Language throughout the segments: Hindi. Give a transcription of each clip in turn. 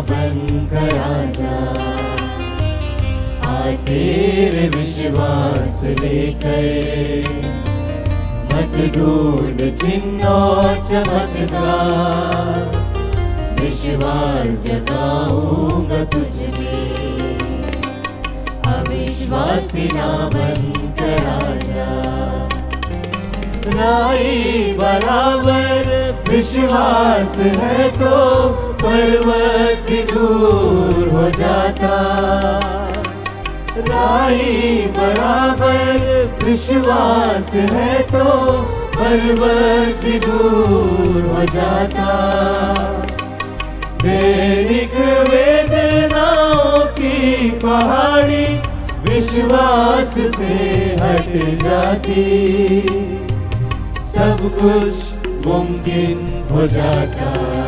बनकर आजा, आ तेरे विश्वास लेकर, मत ढूंढ चिन्ह और चमत्कार, विश्वास जगाऊंगा तुझ में, अविश्वासी ना बनकर आजा। राई बराबर विश्वास है तो पर्वत भी दूर हो जाता, राई बराबर विश्वास है तो पर्वत भी दूर हो जाता, दैनिक वेदनाओं की पहाड़ी विश्वास से हट जाती, सब कुछ मुमकिन हो जाता,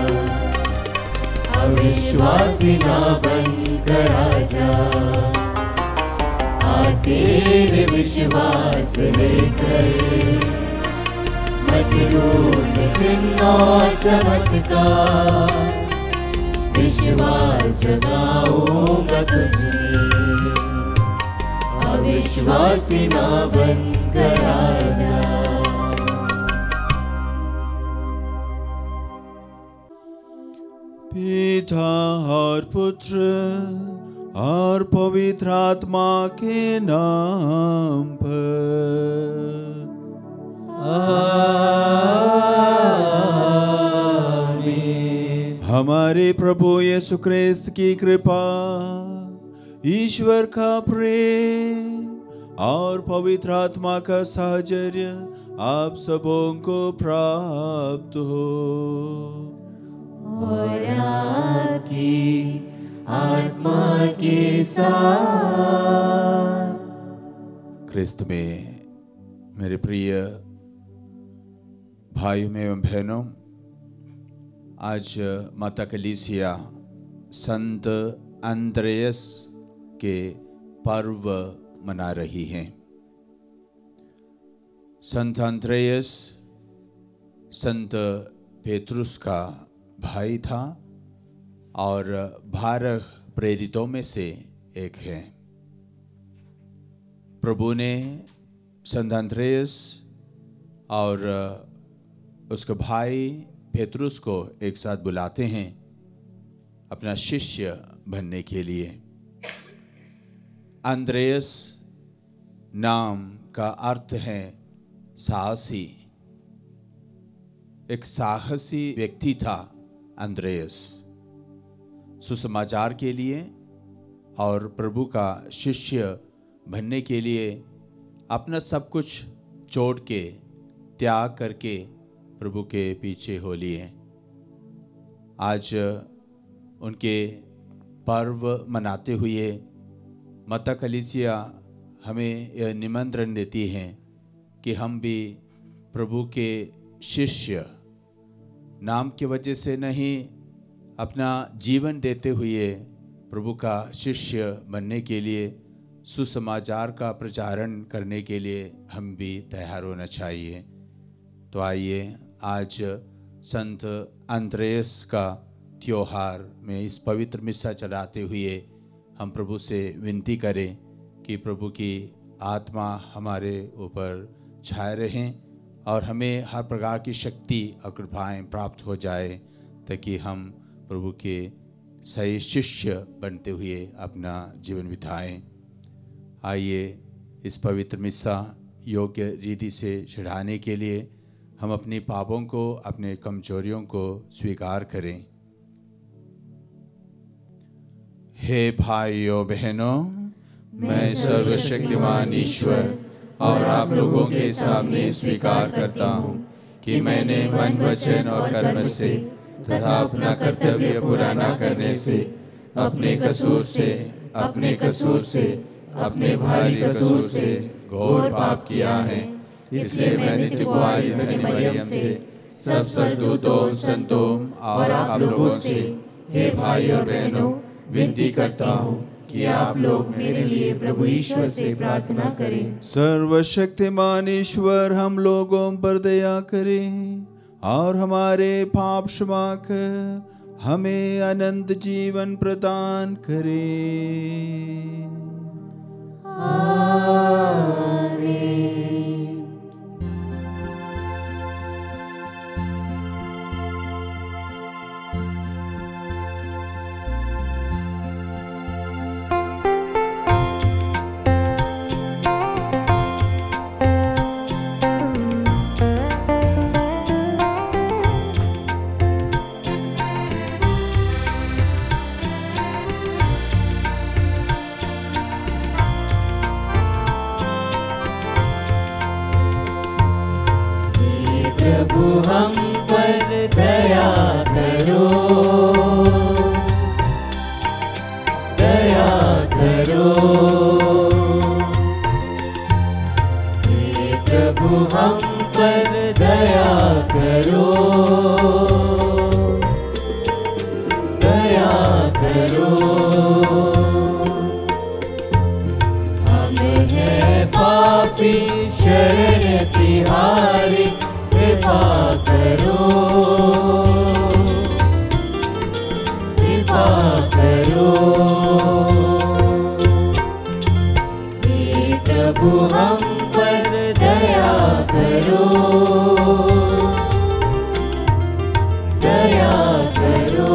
अविश्वासी ना बनकर आजा, आ तेरे विश्वास लेकर, मत ढूंढ चिन्ह और चमत्कार, विश्वास जगाऊंगा तुझ में, अविश्वासी ना बनकर आजा। पिता और पुत्र और पवित्र आत्मा के नाम पर आमीन। हमारे प्रभु यीशु क्रिस्त की कृपा, ईश्वर का प्रेम और पवित्र आत्मा का साहचर्य आप सबों को प्राप्त हो, और आपकी आत्मा के साथ। क्रिस्त में मेरे प्रिय भाइयों एवं बहनों, आज माता कलीसिया संत अंद्रेयस के पर्व मना रही हैं। संत अंद्रेयस संत पेतरुस का भाई था और 12 प्रेरितों में से एक है। प्रभु ने संत अंद्रेयस और उसके भाई पेतरुस को एक साथ बुलाते हैं अपना शिष्य बनने के लिए। अंद्रेयस नाम का अर्थ है साहसी। एक साहसी व्यक्ति था अंद्रेयस। सुसमाचार के लिए और प्रभु का शिष्य बनने के लिए अपना सब कुछ छोड़ के, त्याग करके प्रभु के पीछे हो लिए। आज उनके पर्व मनाते हुए माता कलीसिया हमें यह निमंत्रण देती है कि हम भी प्रभु के शिष्य, नाम की वजह से नहीं, अपना जीवन देते हुए प्रभु का शिष्य बनने के लिए, सुसमाचार का प्रचारण करने के लिए हम भी तैयार होना चाहिए। तो आइए आज संत अंद्रेयस का त्योहार में इस पवित्र मिस्सा चढ़ाते हुए हम प्रभु से विनती करें कि प्रभु की आत्मा हमारे ऊपर छाए रहें और हमें हर प्रकार की शक्ति और कृपाएं प्राप्त हो जाए, ताकि हम प्रभु के सही शिष्य बनते हुए अपना जीवन बिताएं। आइए इस पवित्र मिस्सा योग्य रीति से चढ़ाने के लिए हम अपने पापों को, अपने कमजोरियों को स्वीकार करें। हे भाइयों बहनों, मैं सर्वशक्तिमान ईश्वर और आप लोगों के सामने स्वीकार करता हूँ कि मैंने मन, वचन और कर्म से तथा अपना कर्तव्य पूरा न करने से, अपने कसूर से, अपने भारी कसूर से घोर पाप किया है। इसलिए मैं नित्य कुमारी धन्य मरियम से, सब स्वर्गदूतों, संतों और आप लोगों से, हे भाई और बहनों, विनती करता हूँ कि आप लोग मेरे लिए प्रभु ईश्वर से प्रार्थना करें। सर्वशक्तिमान ईश्वर हम लोगों पर दया करें और हमारे पाप क्षमा कर हमें अनंत जीवन प्रदान करे। प्रभु हम पर दया करो, दया करो। हे प्रभु हम पर दया करो, दया करो। हम हैं पापी शरण तिहारी, कृपा करो, कृपा करो। हे प्रभु हम पर दया करो, दया करो।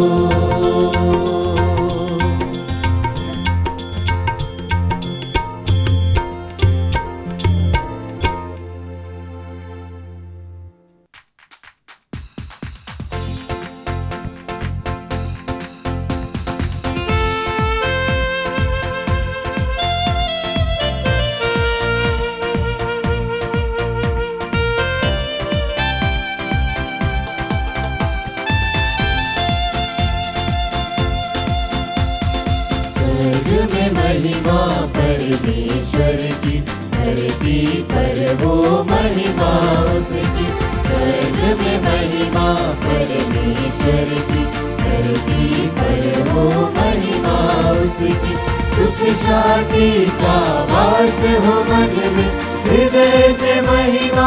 स्वर्ग में महिमा परमेश्वर की, धरती पर हो महिमा उसकी। स्वर्ग में महिमा परमेश्वर की, धरती पर हो महिमा उसकी। सुख शांति का वास हो मन में, हृदय से महिमा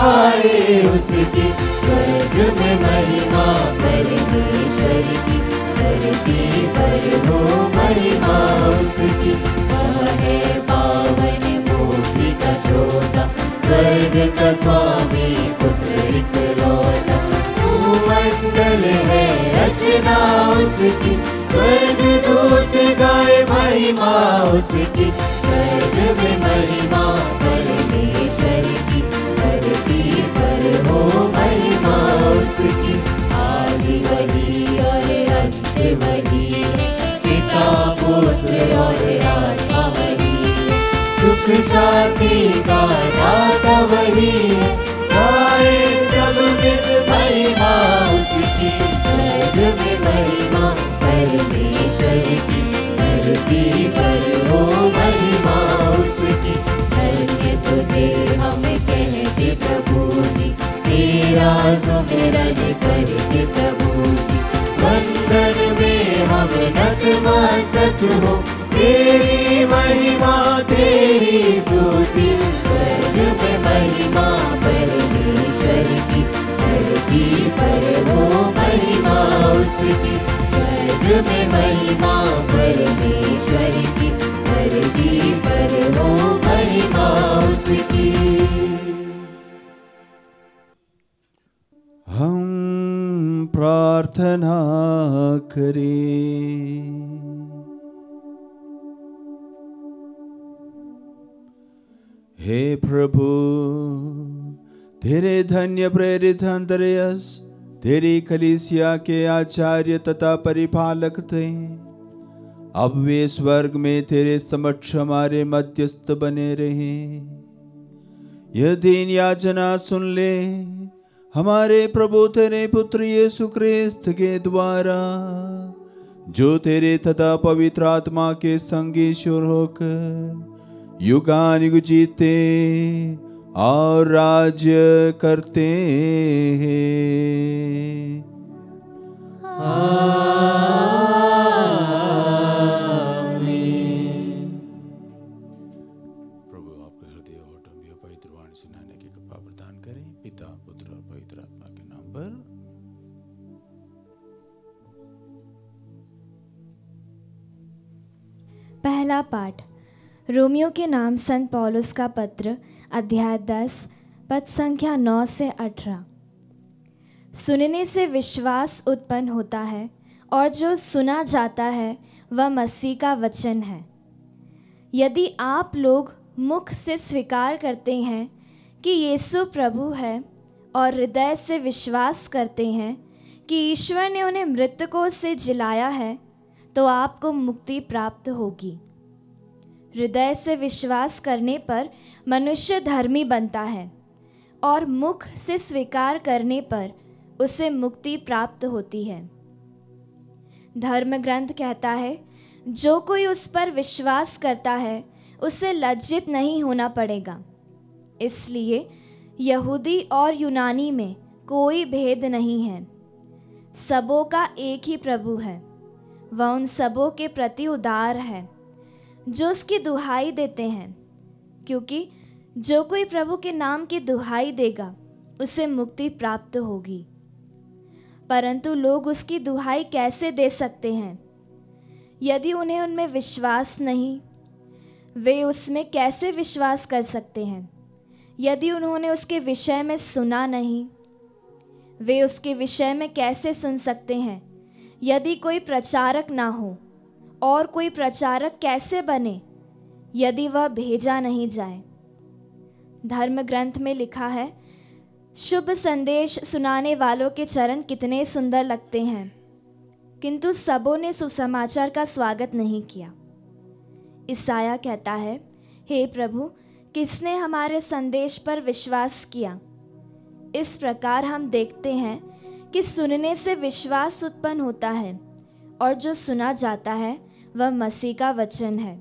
गाए उसकी। स्वर्ग में महिमा परमेश्वर की, धरती पर हो महिमा उसकी। वह है पावन मुक्ति का श्रोता, स्वर्ग का स्वामी पुत्र इकलौता। भूमंडल है रचना उसकी, स्वर्ग दूत गाए महिमा उसकी। स्वर्ग में महिमा परमेश्वर की, धरती पर हो महिमा उसकी। आदि वही और अंत वही, पिता पुत्र और आत्मा वही। सुख शांति का दाता वही है, गाए सब नित महिमा उसकी। स्वर्ग में महिमा परमेश्वर की, धरती पर हो महिमा उसकी। धन्य तुझे हम कहते प्रभु जी, तेरा सुमिरन करके प्रभु जी। वंदन में हम नतमस्तक हो, तेरी महिमा तेरी स्तुति। स्वर्ग में महिमा परमेश्वर की, धरती पर हो महिमा उसकी। स्वर्ग में महिमा परमेश्वर की, धरती पर हो महिमा उसकी। हम प्रार्थना करें। हे प्रभु, तेरे धन्य प्रेरित अंतर्यस तेरी कलीसिया के आचार्य तथा परिपालक थे। अब वे स्वर्ग में तेरे समक्ष हमारे मध्यस्थ बने रहे। यह दीन याचना सुन ले हमारे प्रभु तेरे पुत्र यीशु क्रिस्त के द्वारा, जो तेरे तथा पवित्र आत्मा के संग ईश्वर होकर युगानुयुग जीते और राज्य करते हैं। प्रभु आपके हृदय और टंबियों पवित्र वाणी सुनाने की कृपा प्रदान करें। पिता पुत्र और पवित्र आत्मा के नाम पर पहला पाठ रोमियो के नाम संत पौलुस का पत्र अध्याय 10 पद संख्या 9 से 18। सुनने से विश्वास उत्पन्न होता है और जो सुना जाता है वह मसीह का वचन है। यदि आप लोग मुख से स्वीकार करते हैं कि यीशु प्रभु है और हृदय से विश्वास करते हैं कि ईश्वर ने उन्हें मृतकों से जिलाया है तो आपको मुक्ति प्राप्त होगी। हृदय से विश्वास करने पर मनुष्य धर्मी बनता है और मुख से स्वीकार करने पर उसे मुक्ति प्राप्त होती है। धर्म ग्रंथ कहता है, जो कोई उस पर विश्वास करता है उसे लज्जित नहीं होना पड़ेगा। इसलिए यहूदी और यूनानी में कोई भेद नहीं है, सबों का एक ही प्रभु है। वह उन सबों के प्रति उदार है जो उसकी दुहाई देते हैं, क्योंकि जो कोई प्रभु के नाम की दुहाई देगा उसे मुक्ति प्राप्त होगी। परंतु लोग उसकी दुहाई कैसे दे सकते हैं यदि उन्हें उनमें विश्वास नहीं? वे उसमें कैसे विश्वास कर सकते हैं यदि उन्होंने उसके विषय में सुना नहीं? वे उसके विषय में कैसे सुन सकते हैं यदि कोई प्रचारक ना हो? और कोई प्रचारक कैसे बने यदि वह भेजा नहीं जाए? धर्म ग्रंथ में लिखा है, शुभ संदेश सुनाने वालों के चरण कितने सुंदर लगते हैं, किंतु सबों ने सुसमाचार का स्वागत नहीं किया। ईसाया कहता है, हे प्रभु, किसने हमारे संदेश पर विश्वास किया? इस प्रकार हम देखते हैं कि सुनने से विश्वास उत्पन्न होता है और जो सुना जाता है वह मसीह का वचन है।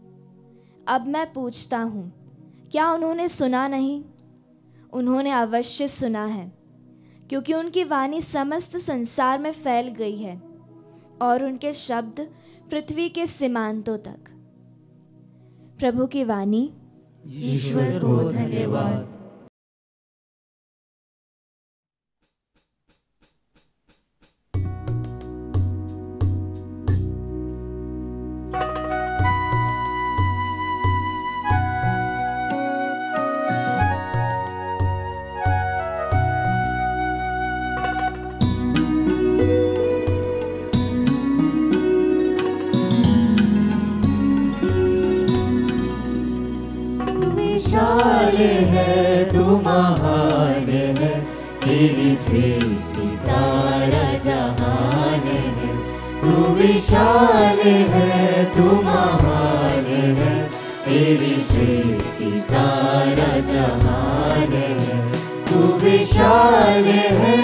अब मैं पूछता हूँ, क्या उन्होंने सुना नहीं? उन्होंने अवश्य सुना है, क्योंकि उनकी वाणी समस्त संसार में फैल गई है और उनके शब्द पृथ्वी के सीमांतों तक। प्रभु की वाणी। ईश्वर को धन्यवाद। विशाल है तू, महान है, तेरी सृष्टि सारा जहान है। तू विशाल है, तू महान है, तेरी सृष्टि सारा जहान है। तू विशाल है।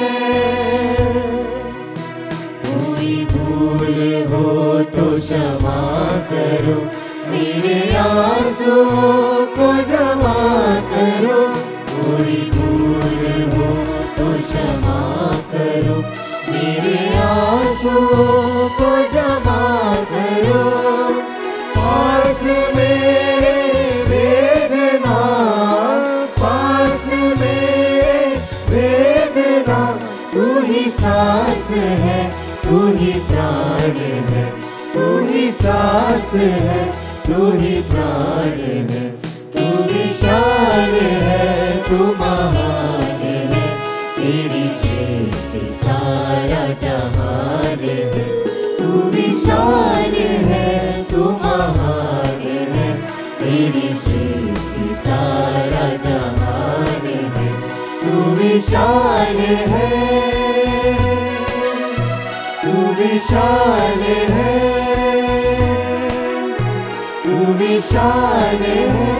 कोई भूल हो तो क्षमा करो, मेरे आंसुओं को जमा करो। कोई भूल हो तो क्षमा करो, मेरे आंसुओं को जमा करो। पास मेरे वेदना, पास मेरे वेदना, तू ही सांस है, तू ही प्राण है, तू ही सांस है, तू ही प्राण है। तू विशाल है, तू महान है, तेरी सृष्टि सारा जहान है। तू विशाल है, तू महान है, तेरी सृष्टि सारा जहान है। तू विशाल है, तू विशाल है, तू विशाल है।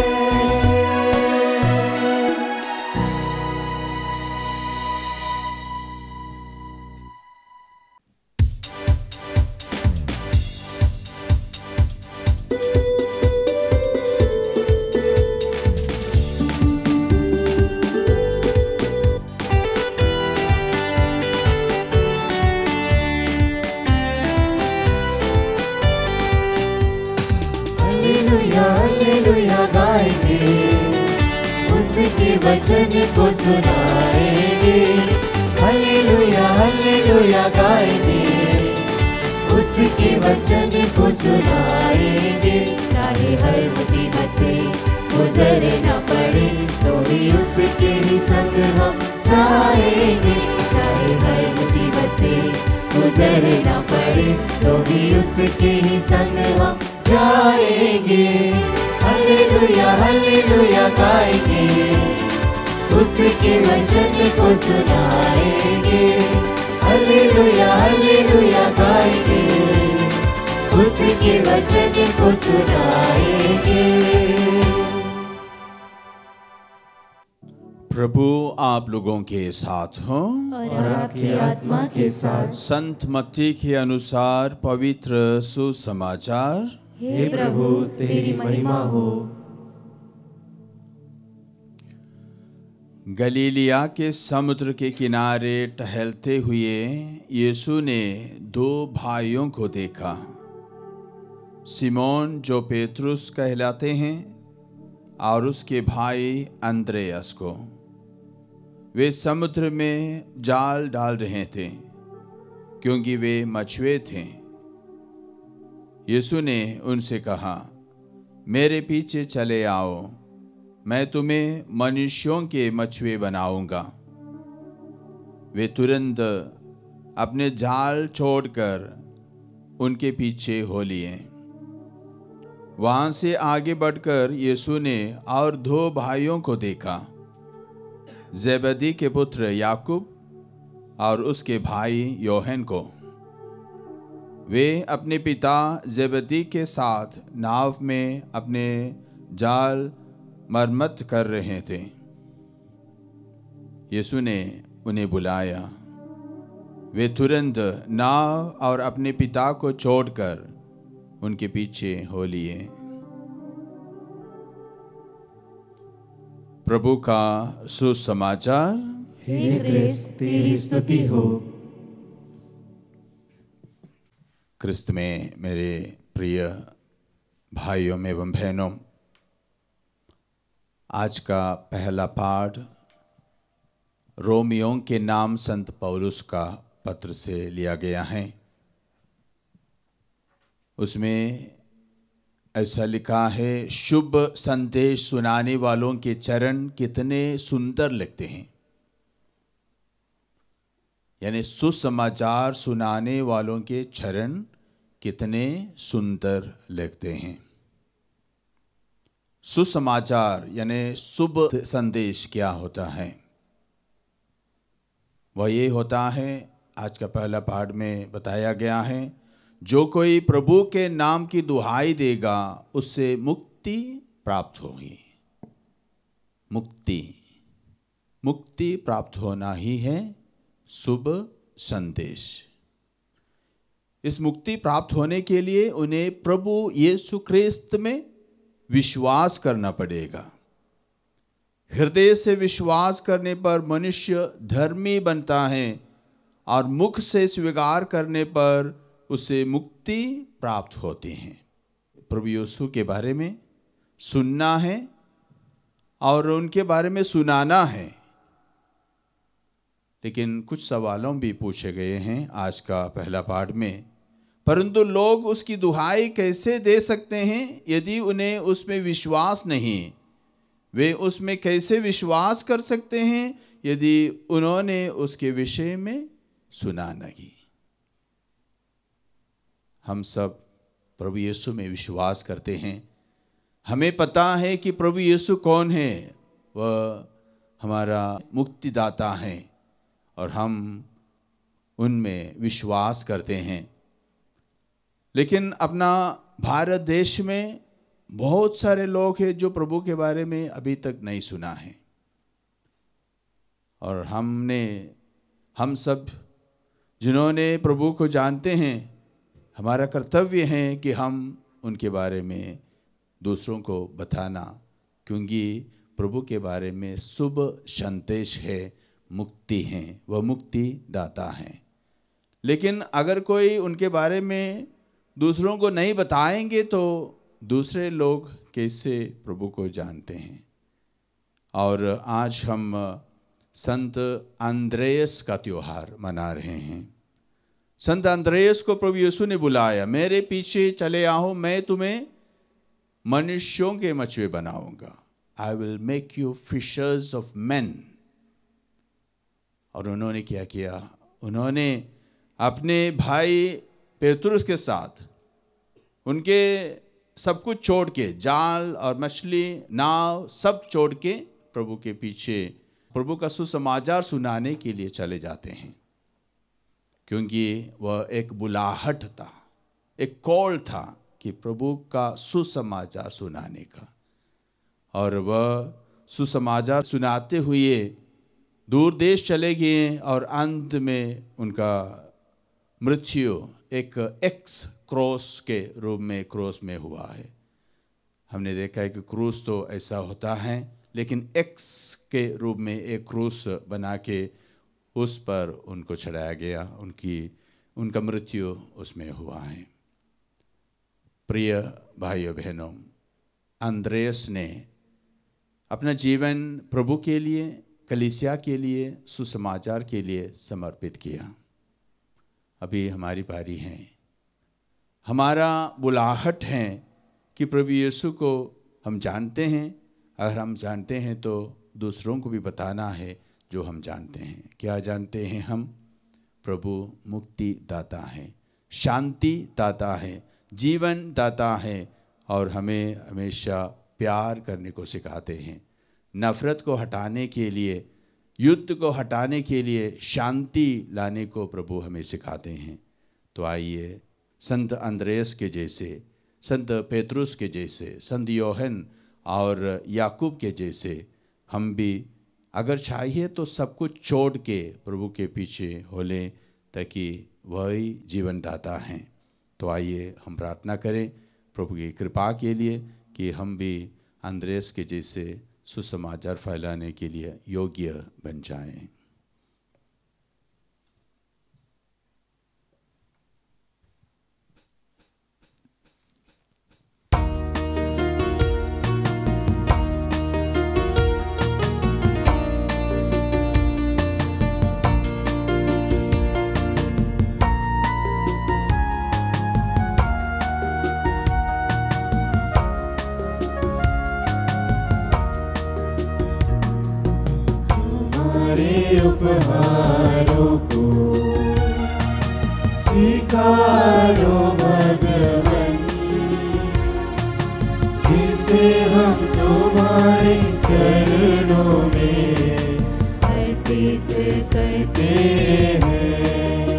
हालेलुया गाएंगे, उसके वचन को सुनाएंगे। हालेलुया हालेलुया गाएंगे, उसके वचन को सुनाएंगे। चाहे हर मुसीबत से गुजरना पड़े तो भी उसके ही संग हम जाएंगे। चाहे हर मुसीबत से गुजरना पड़े तो भी उसके ही संग हम जाएंगे। हालेलुया हालेलुया गाएंगे, उसके वचन को सुनाएंगे। हालेलुया हालेलुया गाएंगे, उसके वचन को सुनाएंगे। प्रभु आप लोगों के साथ हो और आपकी आत्मा के साथ। संत मत्ती के अनुसार पवित्र सुसमाचार। हे प्रभु तेरी महिमा हो। गलीलिया के समुद्र के किनारे टहलते हुए यीशु ने दो भाइयों को देखा, सिमोन जो पेतरुस कहलाते हैं और उसके भाई अंद्रेयास को। वे समुद्र में जाल डाल रहे थे क्योंकि वे मछुए थे। यीशु ने उनसे कहा, मेरे पीछे चले आओ, मैं तुम्हें मनुष्यों के मछुए बनाऊंगा। वे तुरंत अपने जाल छोड़कर उनके पीछे हो लिए। वहां से आगे बढ़कर यीशु ने और दो भाइयों को देखा, ज़ेबदी के पुत्र याकूब और उसके भाई योहन को। वे अपने पिता ज़ेबदी के साथ नाव में अपने जाल मरम्मत कर रहे थे। यीशु ने उन्हें बुलाया। वे तुरंत नाव और अपने पिता को छोड़कर उनके पीछे हो लिए। प्रभु का सुसमाचार। हे क्रिस्त तेरी स्तुति हो। क्रिस्त में मेरे प्रिय भाइयों एवं बहनों, आज का पहला पाठ रोमियों के नाम संत पौलुस का पत्र से लिया गया है। उसमें ऐसा लिखा है, शुभ संदेश सुनाने वालों के चरण कितने सुंदर लगते हैं। यानी सुसमाचार सुनाने वालों के चरण कितने सुंदर लगते हैं। सुसमाचार यानी शुभ संदेश क्या होता है? वह ये होता है, आज का पहला पाठ में बताया गया है, जो कोई प्रभु के नाम की दुहाई देगा उससे मुक्ति प्राप्त होगी। मुक्ति प्राप्त होना ही है शुभ संदेश। इस मुक्ति प्राप्त होने के लिए उन्हें प्रभु यीशु क्रिस्त में विश्वास करना पड़ेगा। हृदय से विश्वास करने पर मनुष्य धर्मी बनता है और मुख से स्वीकार करने पर उसे मुक्ति प्राप्त होती है। प्रभु यीशु के बारे में सुनना है और उनके बारे में सुनाना है। लेकिन कुछ सवालों भी पूछे गए हैं आज का पहला पाठ में। परंतु लोग उसकी दुहाई कैसे दे सकते हैं यदि उन्हें उसमें विश्वास नहीं? वे उसमें कैसे विश्वास कर सकते हैं यदि उन्होंने उसके विषय में सुना नहीं? हम सब प्रभु यीशु में विश्वास करते हैं। हमें पता है कि प्रभु यीशु कौन है। वह हमारा मुक्तिदाता है और हम उनमें विश्वास करते हैं। लेकिन अपना भारत देश में बहुत सारे लोग हैं जो प्रभु के बारे में अभी तक नहीं सुना है। और हम सब जिन्होंने प्रभु को जानते हैं, हमारा कर्तव्य है कि हम उनके बारे में दूसरों को बताना, क्योंकि प्रभु के बारे में शुभ संदेश है, मुक्ति है, वह मुक्ति दाता है। लेकिन अगर कोई उनके बारे में दूसरों को नहीं बताएंगे तो दूसरे लोग कैसे प्रभु को जानते हैं? और आज हम संत अंद्रेयास का त्योहार मना रहे हैं। संत अंद्रेयास को प्रभु यीशु ने बुलाया, मेरे पीछे चले आओ, मैं तुम्हें मनुष्यों के मछुए बनाऊंगा। I will make you fishers of man. और उन्होंने क्या किया? उन्होंने अपने भाई पेतरुस के साथ उनके सब कुछ छोड़ के, जाल और मछली, नाव सब छोड़ के प्रभु के पीछे प्रभु का सुसमाचार सुनाने के लिए चले जाते हैं। क्योंकि वह एक बुलाहट था, एक कॉल था कि प्रभु का सुसमाचार सुनाने का। और वह सुसमाचार सुनाते हुए दूर देश चले गए और अंत में उनका मृत्यु एक एक्स क्रॉस के रूप में क्रूस में हुआ है। हमने देखा है कि क्रूस तो ऐसा होता है, लेकिन एक्स के रूप में एक क्रूस बना के उस पर उनको चढ़ाया गया, उनका मृत्यु उसमें हुआ है। प्रिय भाइयों बहनों, अंद्रेयास ने अपना जीवन प्रभु के लिए, कलीसिया के लिए, सुसमाचार के लिए समर्पित किया। अभी हमारी बारी है, हमारा बुलाहट है कि प्रभु यीशु को हम जानते हैं। अगर हम जानते हैं तो दूसरों को भी बताना है जो हम जानते हैं। क्या जानते हैं हम? प्रभु मुक्ति दाता है, शांति दाता है, जीवन दाता है और हमें हमेशा प्यार करने को सिखाते हैं। नफ़रत को हटाने के लिए, युद्ध को हटाने के लिए, शांति लाने को प्रभु हमें सिखाते हैं। तो आइए संत अंद्रेयास के जैसे, संत पेतरुस के जैसे, संत यूहन्ना और याकूब के जैसे हम भी अगर चाहिए तो सब कुछ छोड़ के प्रभु के पीछे हो लें, ताकि वही जीवन दाता हैं। तो आइए हम प्रार्थना करें प्रभु की कृपा के लिए कि हम भी अंद्रेयास के जैसे सुसमाचार फैलाने के लिए योग्य बन जाएं। उपहारों को स्वीकारो भगवन, जिसे हम तुम्हारे चरणों में अर्पित करते हैं।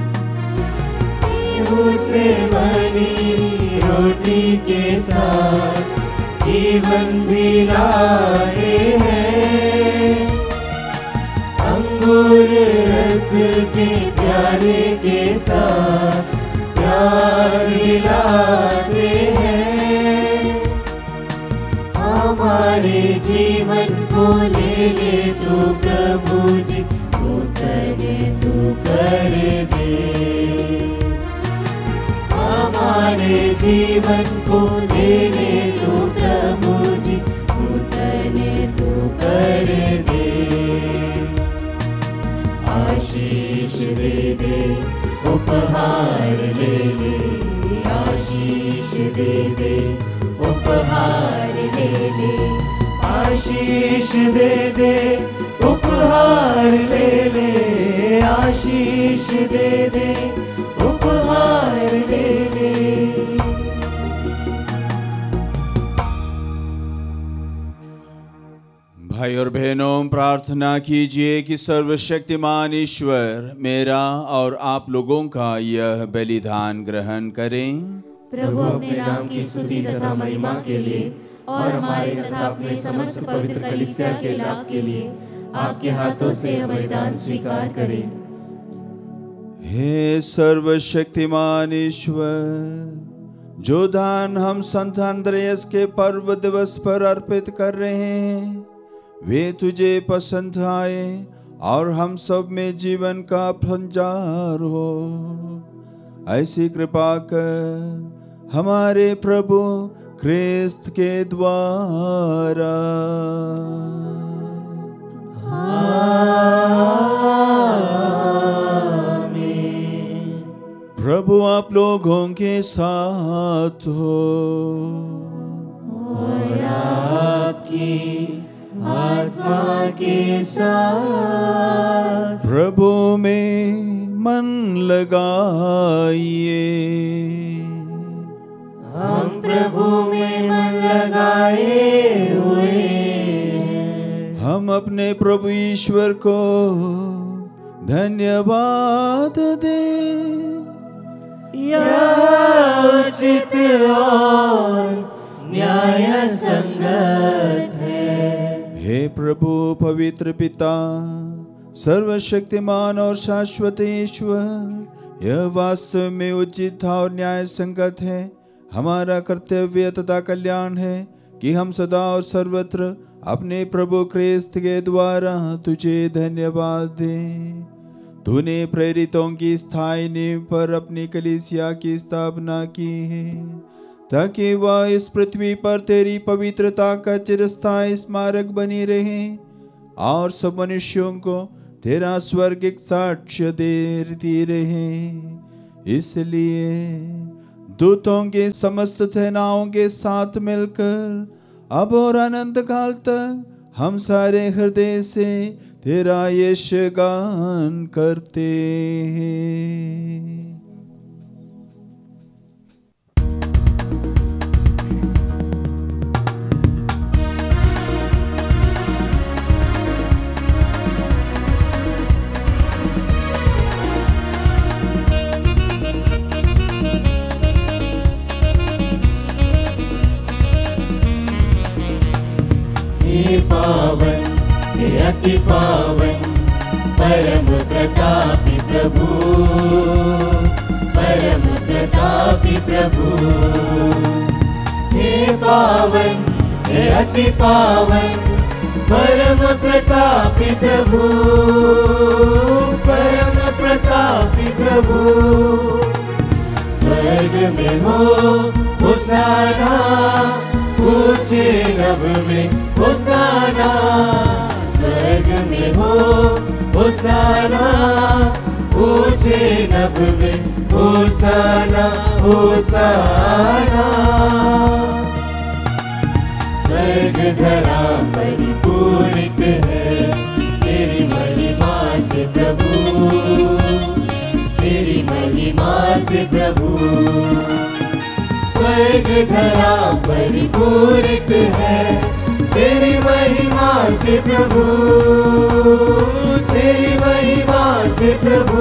उसे बनी रोटी के साथ जीवन दिलाए हैं, अंगूर रस के प्याले के साथ प्यार दिलाते हैं। हमारे जीवन को ले ले तू प्रभु जी, नूतन तू कर दे। हमारे जीवन को ले ले तू प्रभु जी, नूतन तू कर दे। आशीष दे दे, उपहार ले ले, आशीष दे दे, उपहार ले ले, आशीष दे दे, उपहार ले ले, आशीष दे दे, उपहार ले ले। भाई और बहनों, प्रार्थना कीजिए कि सर्वशक्तिमान ईश्वर मेरा और आप लोगों का यह बलिदान ग्रहण करें। प्रभु अपने नाम की स्तुति तथा महिमा के लिए और हमारे तथा अपने समस्त पवित्र कलीसिया के लाभ के लिए आपके हाथों से यह बलिदान स्वीकार करें। हे सर्वशक्तिमान ईश्वर, जो दान हम संत अंद्रेयास के पर्व दिवस पर अर्पित कर रहे हैं वे तुझे पसंद आए और हम सब में जीवन का संचार हो। ऐसी कृपा कर हमारे प्रभु ख्रिस्त के द्वारा। आमीन। प्रभु आप लोगों के साथ हो और आपकी आत्मा के साथ। प्रभु में मन लगाइए। हम प्रभु में मन लगाए हुए। हम अपने प्रभु ईश्वर को धन्यवाद दें। यह उचित और न्याय संगत है। हे प्रभु पवित्र पिता, सर्वशक्तिमान और शाश्वत ईश्वर, यह वास्तव में उचित और न्याय संगत है, हमारा कर्तव्य तथा कल्याण है कि हम सदा और सर्वत्र अपने प्रभु क्रिस्त के द्वारा तुझे धन्यवाद दें। तूने प्रेरितों की स्थायी नींव पर अपनी कलीसिया की स्थापना की है, ताकि वह इस पृथ्वी पर तेरी पवित्रता का चिरस्थायी स्मारक बनी रहे और सब मनुष्यों को तेरा स्वर्गिक साक्ष्य देती रहे। इसलिए दूतों के समस्त सेनाओं के साथ मिलकर अब और अनंत काल तक हम सारे हृदय से तेरा यश गान करते हैं। पावन हे अति पावन परम प्रतापी प्रभु, परम प्रतापी प्रभु। हे पावन हे अति पावन परम प्रतापी प्रभु, परम प्रतापी प्रभु। स्वर्ग में हो होसाना, ऊंचे नभ में होसाना। स्वर्ग में हो होसाना, ऊंचे नभ में होसाना होसाना। स्वर्ग धरा परिपूरित है तेरी महिमा से प्रभु, तेरी महिमा से प्रभु। स्वर्ग धरा परिपूरित है तेरी महिमा से प्रभु, तेरी महिमा से प्रभु।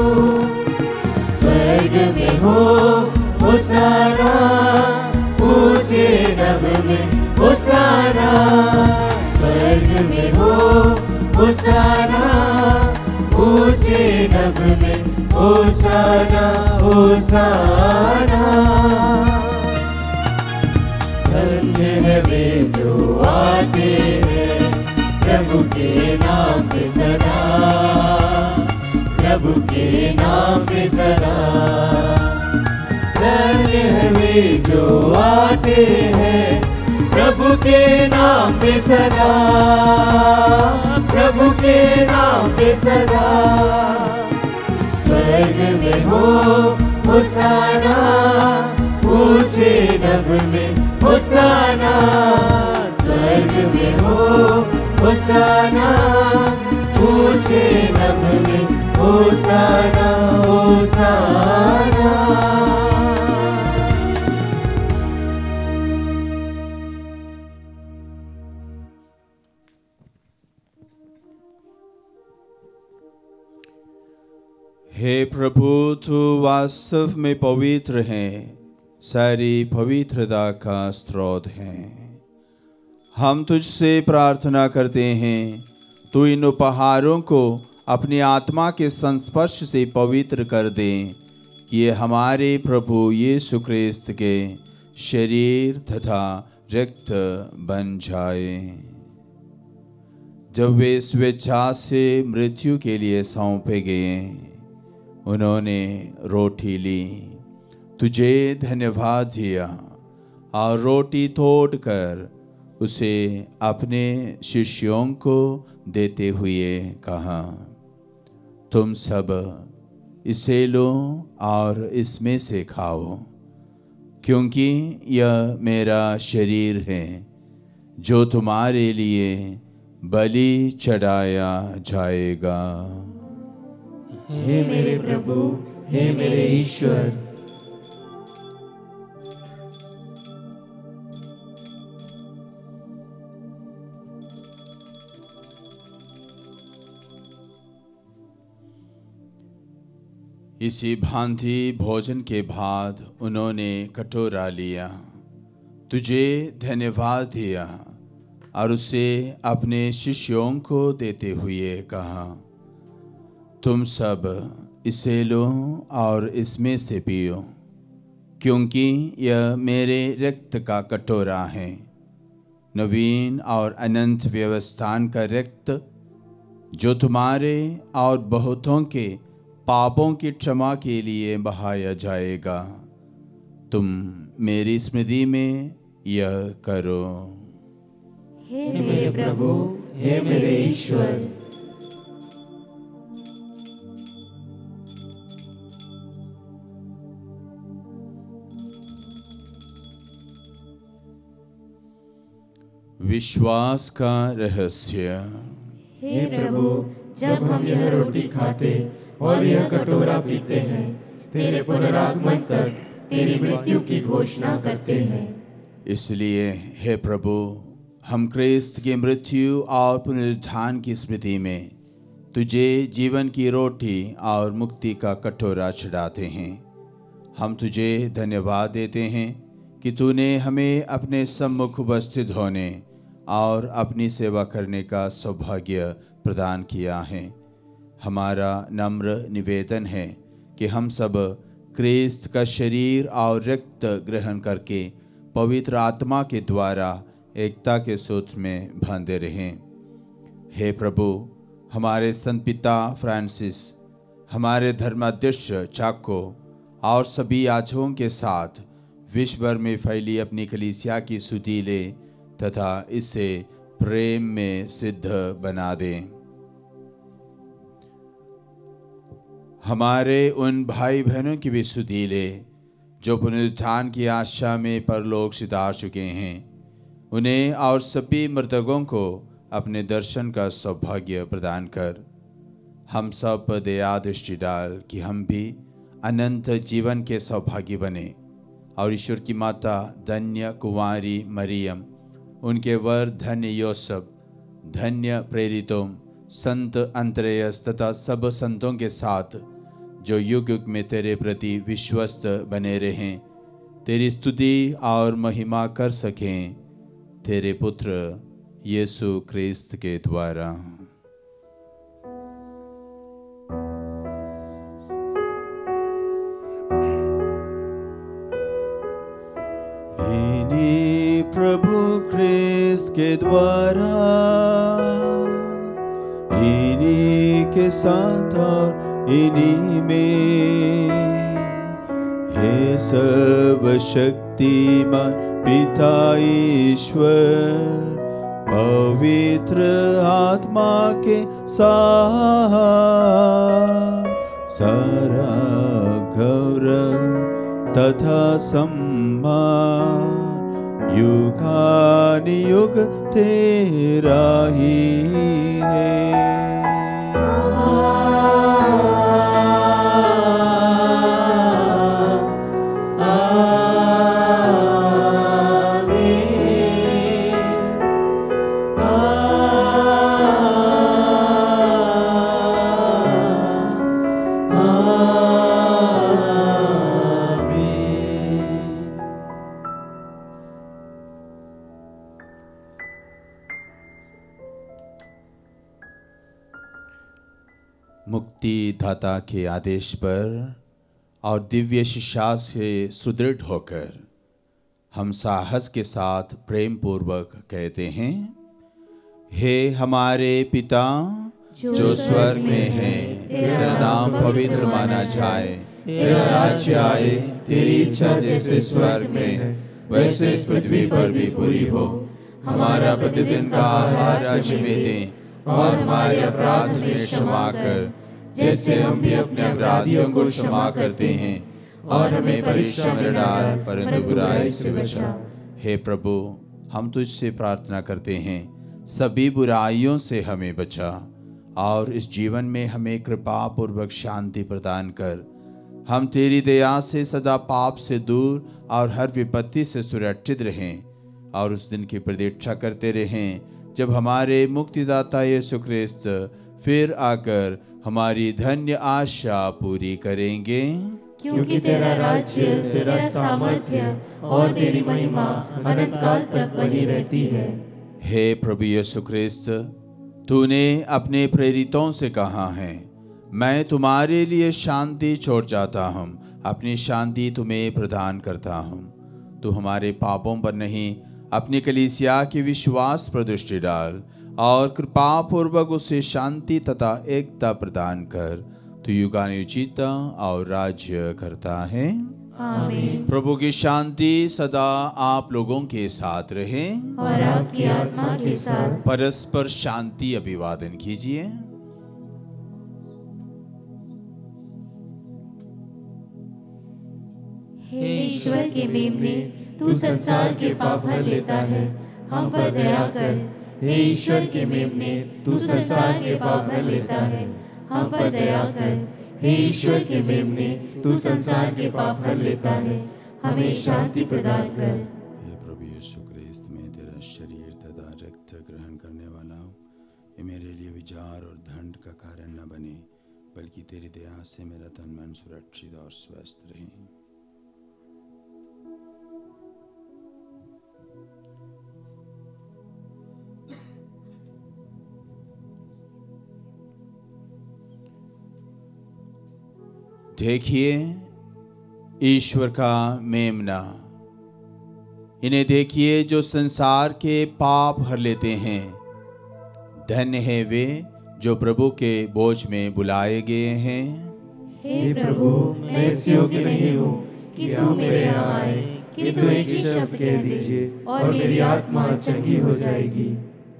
स्वर्ग में हो होसाना, ऊंचे नभ में होसाना। स्वर्ग में हो होसाना, ऊंचे नभ में होसाना होसाना। धन्य है वे जो आते हैं प्रभु के नाम पे सदा, प्रभु के नाम पे सदा। धन्य है वे जो आते हैं प्रभु के नाम पे सदा, प्रभु के नाम पे सदा। स्वर्ग में हो होसाना, ऊंचे नभ में होसाना। स्वर्ग में हो होसाना, ऊंचे नभ में होसाना होसाना। हे प्रभु, तू वास्तव में पवित्र है, सारी पवित्रता का स्रोत है। हम तुझसे प्रार्थना करते हैं, तू इन उपहारों को अपनी आत्मा के संस्पर्श से पवित्र कर दे, ये हमारे प्रभु यीशु क्रिस्त के शरीर तथा रक्त बन जाए। जब वे स्वेच्छा से मृत्यु के लिए सौंपे गए, उन्होंने रोटी ली, तुझे धन्यवाद दिया और रोटी तोड़कर उसे अपने शिष्यों को देते हुए कहा, तुम सब इसे लो और इसमें से खाओ, क्योंकि यह मेरा शरीर है जो तुम्हारे लिए बलि चढ़ाया जाएगा। हे मेरे प्रभु, हे मेरे ईश्वर। इसी भांति भोजन के बाद उन्होंने कटोरा लिया, तुझे धन्यवाद दिया और उसे अपने शिष्यों को देते हुए कहा, तुम सब इसे लो और इसमें से पियो, क्योंकि यह मेरे रक्त का कटोरा है, नवीन और अनंत व्यवस्थान का रक्त, जो तुम्हारे और बहुतों के पापों की क्षमा के लिए बहाया जाएगा। तुम मेरी स्मृति में यह करो। हे मेरे प्रभु, हे मेरे ईश्वर। विश्वास का रहस्य। हे प्रभु, जब हम यह रोटी खाते और यह कटोरा पीते हैं, तेरे पुनरागमन तक तेरी मृत्यु की घोषणा करते हैं। इसलिए हे प्रभु, हम क्रिस्त की मृत्यु और पुनरुत्थान की स्मृति में तुझे जीवन की रोटी और मुक्ति का कटोरा चढ़ाते हैं। हम तुझे धन्यवाद देते हैं कि तूने हमें अपने सम्मुख उपस्थित होने और अपनी सेवा करने का सौभाग्य प्रदान किया है। हमारा नम्र निवेदन है कि हम सब क्रिस्त का शरीर और रक्त ग्रहण करके पवित्र आत्मा के द्वारा एकता के सूत्र में बंधे रहें। हे प्रभु, हमारे संत पिता फ्रांसिस, हमारे धर्माध्यक्ष चाको और सभी याजकों के साथ विश्व भर में फैली अपनी कलीसिया की स्तुति ले तथा इसे प्रेम में सिद्ध बना दें। हमारे उन भाई बहनों की भी स्तुति ले जो पुनरुत्थान की आशा में परलोक सिधार चुके हैं। उन्हें और सभी मृतकों को अपने दर्शन का सौभाग्य प्रदान कर। हम सब पर दया दृष्टि डाल कि हम भी अनंत जीवन के सौभाग्य बने और ईश्वर की माता धन्य कुंवारी मरियम, उनके वर धन्य योसेफ, धन्य प्रेरितों, संत अंतरेयस तथा सब संतों के साथ जो युग युग में तेरे प्रति विश्वस्त बने रहें, तेरी स्तुति और महिमा कर सकें, तेरे पुत्र यीशु क्रिस्त के द्वारा। इन्हीं प्रभु क्रिस्त के द्वारा, इन्हीं के साथ और इन्हीं में, हे सर्वशक्तिमान पिता ईश्वर, पवित्र आत्मा के साथ सारा गौरव तथा सम्मान युगानुयुग तेरा ही है। मुक्तिदाता के आदेश पर और दिव्य शिक्षा से सुदृढ़ होकर हम साहस के साथ प्रेम पूर्वक कहते हैं, हे हमारे पिता जो स्वर्ग में है, तेरा नाम पवित्र माना जाए, तेरा राज्य आए, तेरी इच्छा जैसे स्वर्ग में वैसे इस पृथ्वी पर भी पूरी हो। हमारा प्रतिदिन का आहार आज हमें दें और हमारे अपराध में क्षमा कर, जैसे हम भी अपने अपराधियों को क्षमा करते हैं, और हमें परीक्षा में न डाल परंतु बुराई से बचा। हे प्रभु, हम तुझसे प्रार्थना करते हैं, सभी बुराइयों से हमें बचा और इस जीवन में हमें कृपा पूर्वक शांति प्रदान कर। हम तेरी दया से सदा पाप से दूर और हर विपत्ति से सुरक्षित रहें और उस दिन की प्रतीक्षा करते रहें जब हमारे मुक्तिदाता यीशु ख्रिस्त फिर आकर हमारी धन्य आशा पूरी करेंगे। क्योंकि तेरा राज्य, तेरा सामर्थ्य और तेरी महिमा अनंत काल तक बनी रहती है। हे प्रभु यीशु ख्रिस्त, तूने अपने प्रेरितों से कहा है, मैं तुम्हारे लिए शांति छोड़ जाता हूँ, अपनी शांति तुम्हें प्रदान करता हूँ। तू हमारे पापों पर नहीं, अपनी कलीसिया के विश्वास पर दृष्टि डाल और कृपा पूर्वक उसे शांति तथा एकता प्रदान कर। तू युगानुयुग जीता और राज्य करता है। आमीन। प्रभु की शांति सदा आप लोगों के साथ रहे और आपकी आत्मा के साथ। परस्पर शांति अभिवादन कीजिए। हे ईश्वर के मेमने, तू संसार के पाप हर लेता है, हम पर दया कर। हे ईश्वर के मेमने, तू संसार के पाप हर लेता है, हम पर दया कर। हे ईश्वर के मेमने, तू संसार के पाप हर लेता है, हमें शांति प्रदान कर। हे प्रभु यीशु ख्रिस्त, मैं तेरा शरीर तथा रक्त ग्रहण करने वाला हूँ। ये मेरे लिए विचार और दंड का कारण न बने, बल्कि तेरी दया से मेरा तन मन सुरक्षित और स्वस्थ रहे। देखिए ईश्वर का मेमना, इन्हें देखिए जो संसार के पाप हर लेते हैं। धन्य है वे जो प्रभु के बोझ में बुलाए गए हैं। हे प्रभु, मैं इस योग्य नहीं हूँ कि तू मेरे यहाँ आए, किंतु एक ही शब्द कह दीजिए और मेरी आत्मा चंगी हो जाएगी।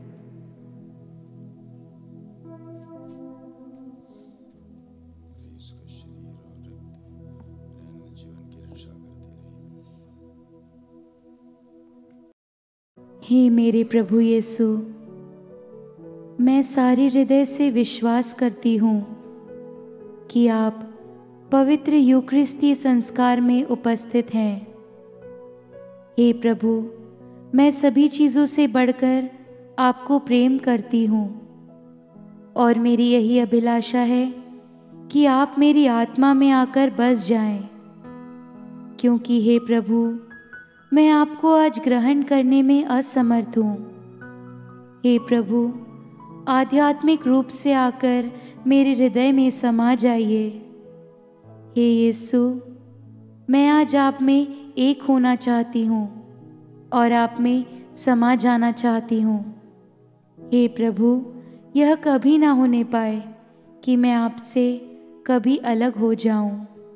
हे मेरे प्रभु यीशु, मैं सारे हृदय से विश्वास करती हूँ कि आप पवित्र यूकरिस्ती संस्कार में उपस्थित हैं। हे प्रभु, मैं सभी चीज़ों से बढ़कर आपको प्रेम करती हूँ और मेरी यही अभिलाषा है कि आप मेरी आत्मा में आकर बस जाएं, क्योंकि हे प्रभु, मैं आपको आज ग्रहण करने में असमर्थ हूँ। हे प्रभु, आध्यात्मिक रूप से आकर मेरे हृदय में समा जाइए। हे यीशु, मैं आज आप में एक होना चाहती हूँ और आप में समा जाना चाहती हूँ। हे प्रभु, यह कभी ना होने पाए कि मैं आपसे कभी अलग हो जाऊं।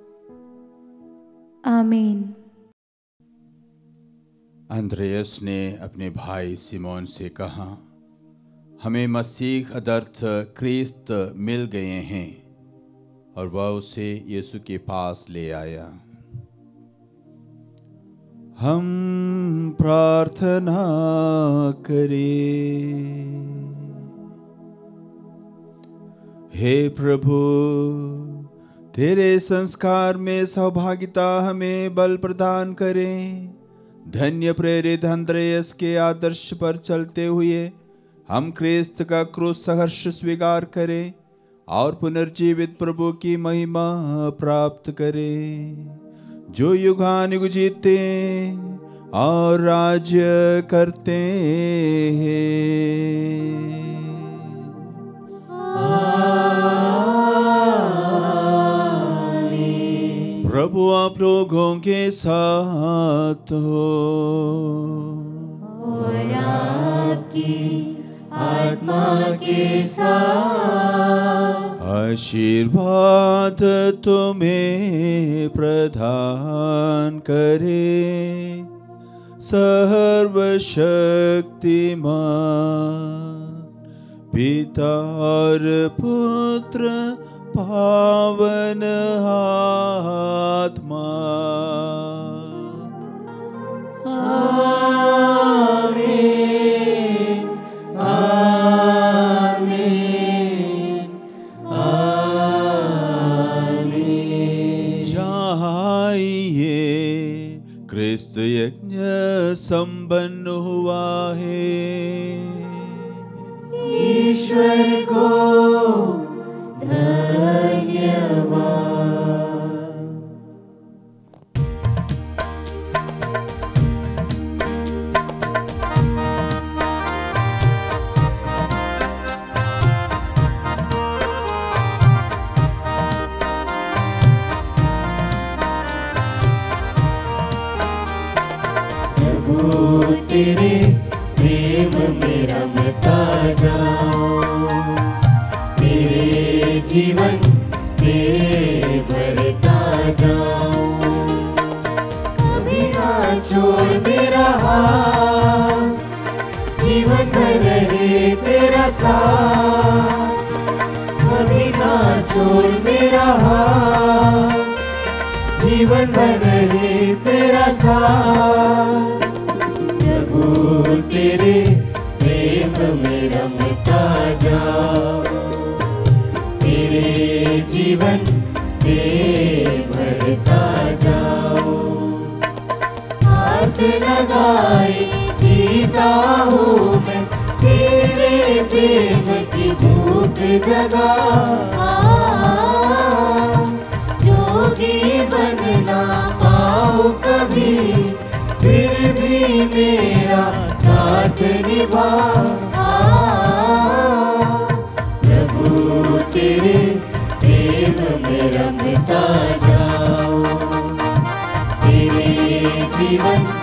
आमीन। अंद्रेयस ने अपने भाई सिमोन से कहा, हमें मसीह अदर्थ क्रिस्त मिल गए हैं, और वह उसे यीशु के पास ले आया। हम प्रार्थना करें। हे प्रभु, तेरे संस्कार में सहभागिता हमें बल प्रदान करें। धन्य प्रेरित अंद्रेयस के आदर्श पर चलते हुए हम क्रिस्त का क्रूस सहर्ष स्वीकार करें और पुनर्जीवित प्रभु की महिमा प्राप्त करें, जो युगानुयुग जीते और राज्य करते हैं। प्रभु आप लोगों के साथ हो और आपकी आत्मा के साथ। आशीर्वाद तुम्हें प्रदान करे सर्वशक्तिमान पिता और पुत्र पावन आत्मा। आमीन, आमीन, आमीन। जाइए, क्रिस्त यज्ञ संपन्न हुआ है। ईश्वर को धन्यवाद। प्रभु तेरे प्रेम में रमता जाऊं, तेरे जीवन से भरता जाऊं। कभी ना छोड़ मेरा हाथ, जीवन भर रहे तेरा साथ। कभी ना छोड़ मेरा हाथ, जीवन भर रहे तेरा साथ। प्रभु तेरे प्रेम में रमता जाऊं, तेरे जीवन से भरता जाऊं। आस लगाए जीता हूँ मैं, तेरे प्रेम की भूख जगा। जोगी बनना पाऊँ कभी, फिर भी मेरा साथ निभा। प्रभु तेरे प्रेम में रमता जाऊं, तेरे जीवन